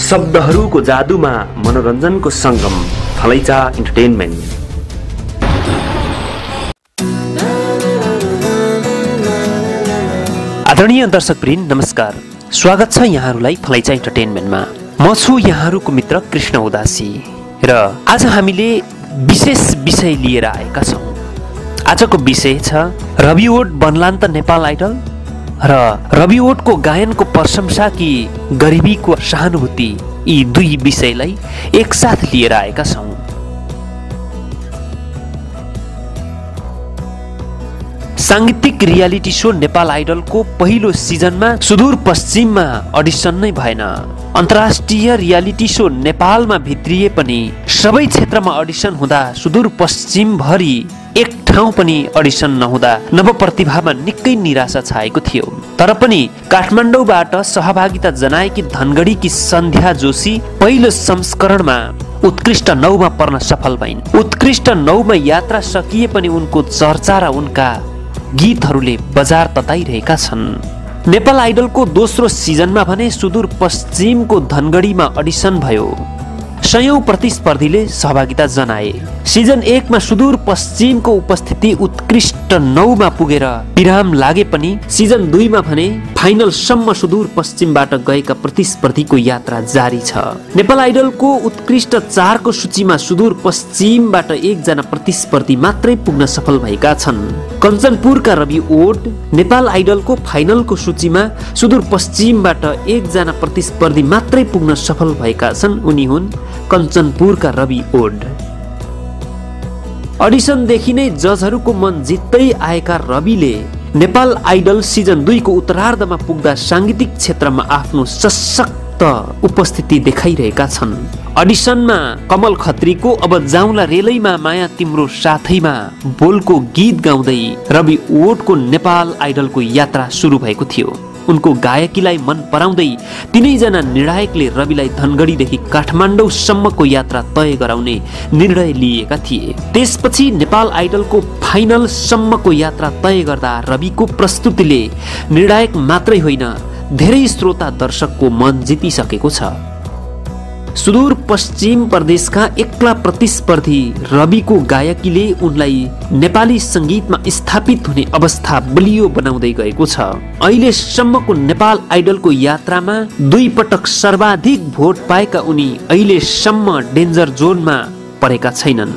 शब्दहरूको जादुमा मनोरञ्जनको सङ्गम फलैचा इन्टरटेनमेन्ट। आदरणीय दर्शकवृन्द नमस्कार, स्वागत छ यहाँहरूलाई फलैचा इन्टरटेनमेन्टमा। म छु यहाँहरूको मित्र कृष्ण उदासी र आज हामीले विशेष विषय लिएर आएका छौँ। आजको विषय छ रवि ओड बन्लान् त नेपाल आइडल र रवि ओडको गायनको प्रशंसा कि गरिबीको सहानुभूति, यी दुई विषयलाई एकसाथ लिएर आएका छौँ। सांगीतिक रियालिटी शो नेपाल आइडलको पहिलो सिजनमा सुदूरपश्चिममा अडिसन नै भएन। अन्तर्राष्ट्रिय रियालिटी शो नेपालमा भित्रिए पनि सबै क्षेत्रमा अडिसन हुँदा सुदूरपश्चिम भरि एक ठाउँ पनि अडिसन नहुँदा नवप्रतिभामा निकै निराशा छाएको थियो। तर पनि काठमाडौँबाट सहभागिता जनाएकी धनगढीकी सन्ध्या जोशी पहिलो संस्करणमा उत्कृष्ट 9मा पर्न सफल भइन्। उत्कृष्ट 9मा यात्रा सकिए पनि उनको चर्चा र उनका गीतहरूले बजार तताइरहेका छन्। नेपाल आइडलको दोस्रो सिजनमा भने सुदूरपश्चिमको धनगढीमा अडिसन भयो। सयौं प्रतिस्पर्धीले सहभागिता जनाए। सिजन 1मा सुदूरपश्चिमको उपस्थिति उत्कृष्ट 9मा पुगेर विराम लागे पनि सिजन 2मा भने फाइनलसम्म सुदूरपश्चिमबाट गएका प्रतिस्पर्धीको यात्रा जारी छ। नेपाल आइडलको उत्कृष्ट 4को सूचीमा सुदूरपश्चिमबाट एकजना प्रतिस्पर्धी मात्रै पुग्न सफल भएका छन्। कञ्चनपुरका रवि ओड। नेपाल आइडलको फाइनलको सूचीमा सुदूरपश्चिमबाट एकजना प्रतिस्पर्धी मात्रै पुग्न सफल भएका छन्। उनी हुन् कञ्चनपुरका रवि ओड। अडिसनदेखि नै जजहरूको मन जित्दै आएका रविले नेपाल आइडल सिजन 2को उत्तरार्धमा पुग्दा सांगीतिक क्षेत्रमा आफ्नो सशक्त उपस्थिति देखाइरहेका छन्। अडिसनमा कमल खत्रीको अब जाउँला रेलैमा माया तिम्रो साथैमा बोलको गीत गाउँदै रवि ओडको नेपाल आइडलको यात्रा सुरु भएको थियो। उनको गायकीलाई मन पराउँदै तिनैजना निर्णायकले रविलाई धनगढीदेखि काठमाडौँसम्मको यात्रा तय गराउने निर्णय लिएका थिए। त्यसपछि नेपाल आइडलको फाइनलसम्मको यात्रा तय गर्दा रविको प्रस्तुतिले निर्णायक मात्रै होइन, धेरै श्रोता दर्शकको मन जितिसकेको छ। सुदूरपश्चिम प्रदेशका एक्ला प्रतिस्पर्धी रविको गायकीले उनलाई नेपाली संगीतमा स्थापित हुने अवस्था बलियो बनाउँदै गएको छ। अहिलेसम्मको नेपाल आइडलको यात्रामा 2 पटक सर्वाधिक भोट पाएका उनी अहिलेसम्म डेन्जर जोनमा परेका छैनन्,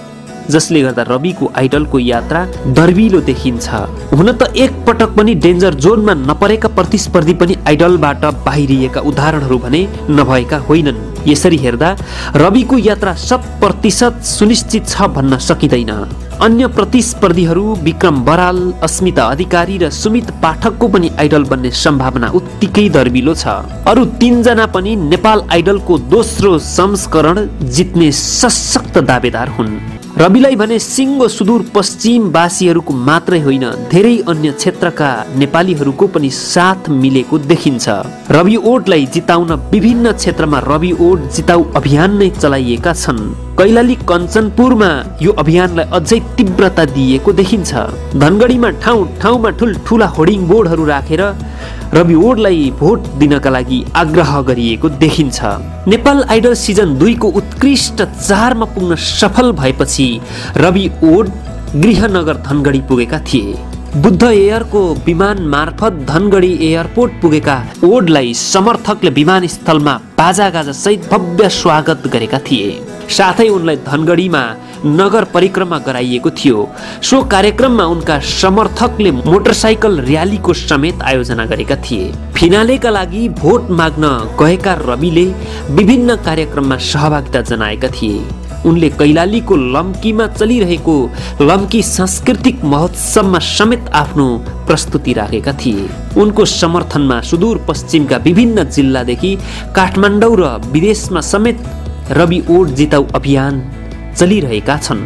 जसले गर्दा रविको आइडलको यात्रा दर्विलो देखिन्छ। हुन त एक पटक पनि डेन्जर जोनमा नपरेका प्रतिस्पर्धी पनि आइडलबाट बाहिरिएका उदाहरणहरू भने नभएका होइनन्। यसरी हेर्दा रविको यात्रा 100% सुनिश्चित छ भन्न सकिँदैन। अन्य प्रतिस्पर्धीहरू विक्रम बराल, अस्मिता अधिकारी र सुमित पाठकको पनि आइडल बन्ने सम्भावना उत्तिकै दर्विलो छ। अरू 3 जना पनि नेपाल आइडलको दोस्रो संस्करण जित्ने सशक्त दावेदार हुन्। रविलाई भने सिङ्गो सुदूरपश्चिमवासीहरूको मात्रै होइन, धेरै अन्य क्षेत्रका नेपालीहरूको पनि साथ मिलेको देखिन्छ। रवि ओडलाई जिताउन विभिन्न क्षेत्रमा रवि ओड जिताउ अभियान नै चलाइएका छन्। कैलाली कञ्चनपुरमा यो अभियानलाई अझै तीव्रता दिएको देखिन्छ। धनगढीमा ठाउँ ठाउँमा ठुल्ठुला होर्डिङ बोर्डहरू राखेर रवि ओडलाई भोट दिनका लागि आग्रह गरिएको देखिन्छ। नेपाल आइडल सिजन 2को उत्कृष्ट 4मा पुग्न सफल भएपछि रवि ओड गृहनगर धनगढी पुगेका थिए। बुद्ध एयरको विमान मार्फत धनगढी एयरपोर्ट पुगेका ओडलाई समर्थकले विमानस्थलमा बाजागाजा सहित भव्य स्वागत गरेका थिए। साथै उनलाई धनगढीमा नगर परिक्रमा गराइएको थियो। सो कार्यक्रममा उनका समर्थकले मोटरसाइकल र्यालीको समेत आयोजना गरेका थिए। फिनालेका लागि भोट माग्न गएका रविले विभिन्न कार्यक्रममा सहभागिता जनाएका थिए। उनले कैलालीको लम्कीमा चलिरहेको लम्की सांस्कृतिक महोत्सवमा समेत आफ्नो प्रस्तुति राखेका थिए। उनको समर्थनमा सुदूरपश्चिमका विभिन्न जिल्लादेखि काठमाडौँ र विदेशमा समेत रवि ओड जिताउ अभियान चलिरहेका छन्।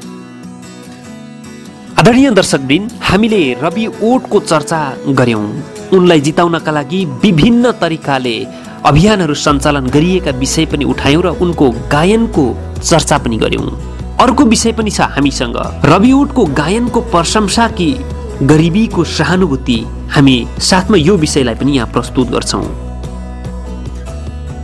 आदरणीय दर्शकवृन्द, हामीले रवि ओडको चर्चा गर्यौं। उनलाई जिताउनका लागि विभिन्न तरिकाले अभियानहरू सञ्चालन गरिएका विषय पनि उठायौं र उनको गायनको चर्चा पनि गर्यौं। अर्को विषय पनि छ हामीसँग, रवि ओडको गायनको प्रशंसा कि गरिबीको सहानुभूति। हामी साथमा यो विषयलाई पनि यहाँ प्रस्तुत गर्छौं।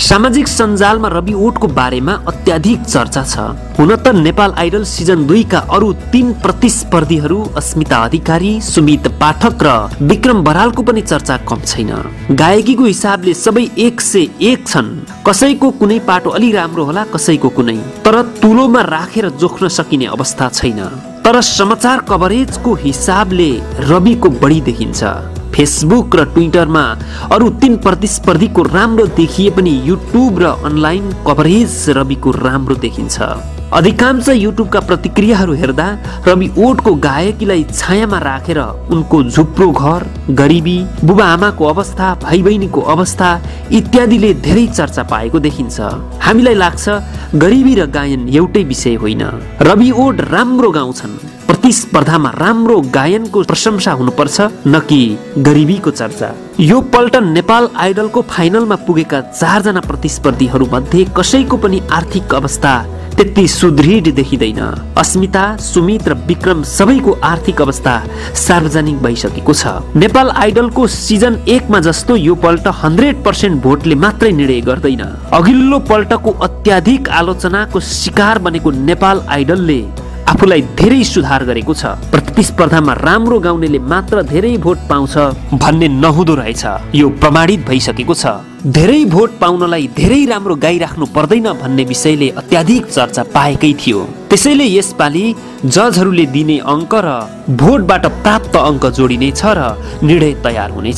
सामाजिक सञ्जालमा रवि ओटको बारेमा अत्याधिक चर्चा छ। हुन त नेपाल आइडल सिजन 2 का अरू 3 प्रतिस्पर्धीहरू अस्मिता अधिकारी, सुमित पाठक र विक्रम बरालको पनि चर्चा कम छैन। गायकीको हिसाबले सबै 101 छन्। कसैको कुनै पाटो अलि राम्रो होला, कसैको कुनै, तर तुलोमा राखेर जोख्न सकिने अवस्था छैन। तर समाचार कभरेजको हिसाबले रविको बढी देखिन्छ। फेसबुक र ट्विटरमा अरू 3 प्रतिस्पर्धीको राम्रो देखिए पनि युट्युब र अनलाइन कभरेज रविको राम्रो देखिन्छ। अधिकांश युट्युबका प्रतिक्रियाहरू हेर्दा रवि ओटको गायकीलाई छायामा राखेर उनको झुप्रो घर, गरिबी, बुबा आमाको अवस्था, भाइ बहिनीको अवस्था इत्यादिले धेरै चर्चा पाएको देखिन्छ। हामीलाई लाग्छ गरिबी र गायन एउटै विषय होइन। रवि ओट राम्रो गाउँछन्, प्रतिस्पर्धामा राम्रो गायनको प्रशंसा हुनुपर्छ, न कि गरिबीको चर्चा। यो पल्ट नेपाल आइडलको फाइनलमा पुगेका 4 जना प्रतिस्पर्धीहरू मध्ये कसैको पनि आर्थिक अवस्था त्यति सुदृढ देखिँदैन। अस्मिता, सुमित र विक्रम सबैको आर्थिक अवस्था सार्वजनिक भइसकेको छ। नेपाल आइडलको सिजन 1 मा जस्तो यो पल्ट 100% भोटले मात्रै निर्णय गर्दैन। अघिल्लो पल्टको अत्याधिक आलोचनाको शिकार बनेको नेपाल आइडलले आफूलाई धेरै सुधार गरेको छ। प्रतिस्पर्धामा राम्रो गाउनेले मात्र धेरै भोट पाउँछ भन्ने नहुँदो रहेछ। यो प्रमाणित भइसकेको छ। धेरै भोट पाउनलाई धेरै राम्रो गाइराख्नु पर्दैन भन्ने विषयले अत्याधिक चर्चा पाएकै थियो। त्यसैले यसपालि जजहरूले दिने अङ्क र भोटबाट प्राप्त अङ्क जोडिनेछ र निर्णय तयार हुनेछ।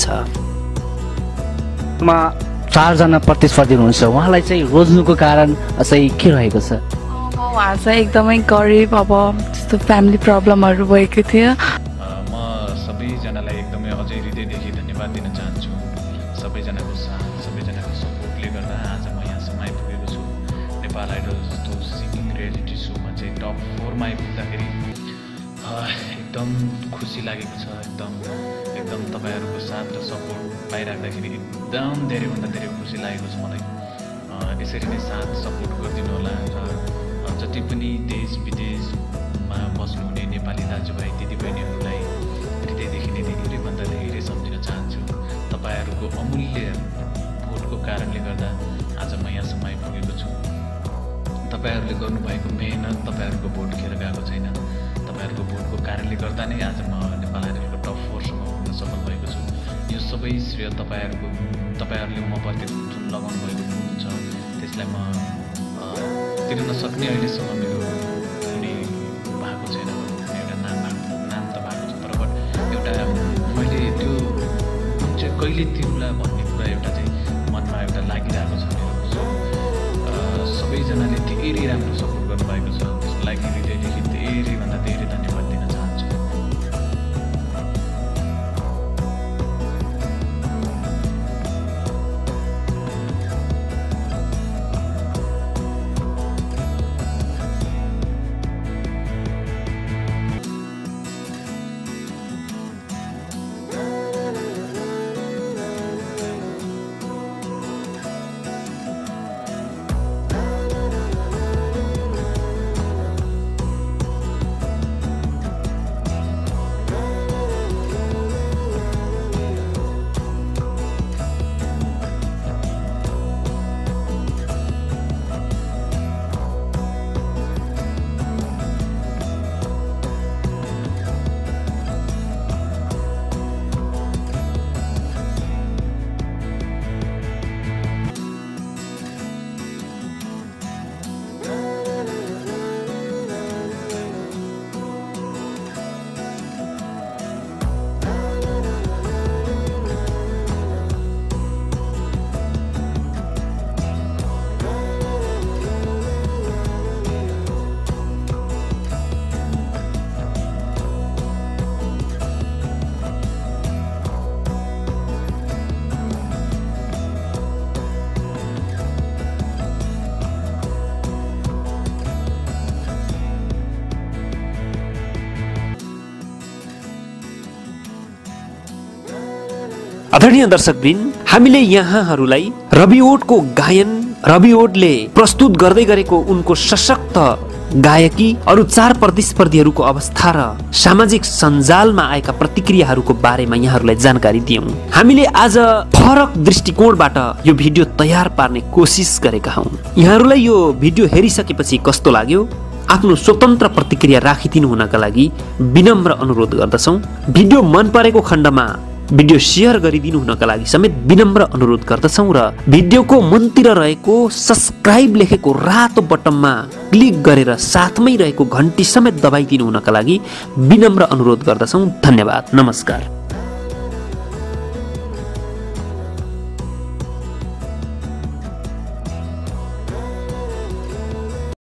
4 जना प्रतिस्पर्धी हुनुहुन्छ, उहाँलाई चाहिँ रोज्नुको कारण चाहिँ के रहेको छ? उहाँ चाहिँ एकदमै गरिब, अब त्यस्तो फ्यामिली प्रब्लमहरू भएको थियो। म सबैजनालाई एकदमै अझै हृदयदेखि धन्यवाद दिन चाहन्छु। सबैजनाको साथ, सबैजनाको सपोर्टले गर्दा आज म यहाँसम्म आइपुगेको छु। नेपाल आइडल जस्तो सिङ्गिङ रियालिटी सोमा चाहिँ टप 4 मा आइपुग्दाखेरि एकदम खुसी लागेको छ। एकदम तपाईँहरूको साथ र सपोर्ट पाइराख्दाखेरि एकदम धेरैभन्दा धेरै खुसी लागेको छ मलाई। यसरी नै साथ सपोर्ट गरिदिनु होला र जति पनि देश विदेशमा बस्नुहुने नेपाली दाजुभाइ दिदीबहिनीहरूलाई हृदयदेखि नै धेरैभन्दा धेरै सम्झिन चाहन्छु। तपाईँहरूको अमूल्य भोटको कारणले गर्दा आज म यहाँसम्म आइपुगेको छु। तपाईँहरूले गर्नुभएको मेहनत तपाईँहरूको भोट खेर गएको छैन। तपाईँहरूको भोटको कारणले गर्दा नै आज म नेपाल आइडलको टप 4 सम्म पुग्न सफल भएको छु। यो सबै श्रेय तपाईँहरूले म प्रति जुन लगाउनु भएको छ त्यसलाई म तिर्न नसक्ने अहिलेसम्म मेरो कुनै भएको छैन। एउटा नाम त भएको छ, तर एउटा मैले त्यो चाहिँ कहिले तिर्ला भन्ने कुरा एउटा चाहिँ मनमा एउटा लागिरहेको छ मेरो। सो सबैजनाले धेरै राम्रो सपोर्ट गर्नुभएको छ, त्यसको लागि हृदयदेखि धेरैभन्दा धेरै धन्यवाद दिन चाहन्छु। आदरणीय दर्शकवृन्द, हामीले यहाँहरूलाई रवि ओटको गायन, रवि ओटले प्रस्तुत गर्दै गरेको उनको सशक्त गायकी, अरू 4 प्रतिस्पर्धीहरूको अवस्था र सामाजिक सञ्जालमा आएका प्रतिक्रियाहरूको बारेमा यहाँहरूलाई जानकारी दियौं। हामीले आज फरक दृष्टिकोणबाट यो भिडियो तयार पार्ने कोसिस गरेका हौं। यहाँहरूलाई यो भिडियो हेरिसकेपछि कस्तो लाग्यो? आफ्नो स्वतन्त्र प्रतिक्रिया राखिदिनु हुनका लागि विनम्र अनुरोध गर्दछौं। भिडियो मन परेको खण्डमा भिडियो शेयर गरिदिनु हुनका लागि समेत विनम्र अनुरोध गर्दछौं र भिडियोको मुनतिर रहेको सब्स्क्राइब लेखेको रातो बटनमा क्लिक गरेर साथमै रहेको घण्टी समेत दबाइदिनु हुनका लागि विनम्र अनुरोध गर्दछौं। धन्यवाद। नमस्कार।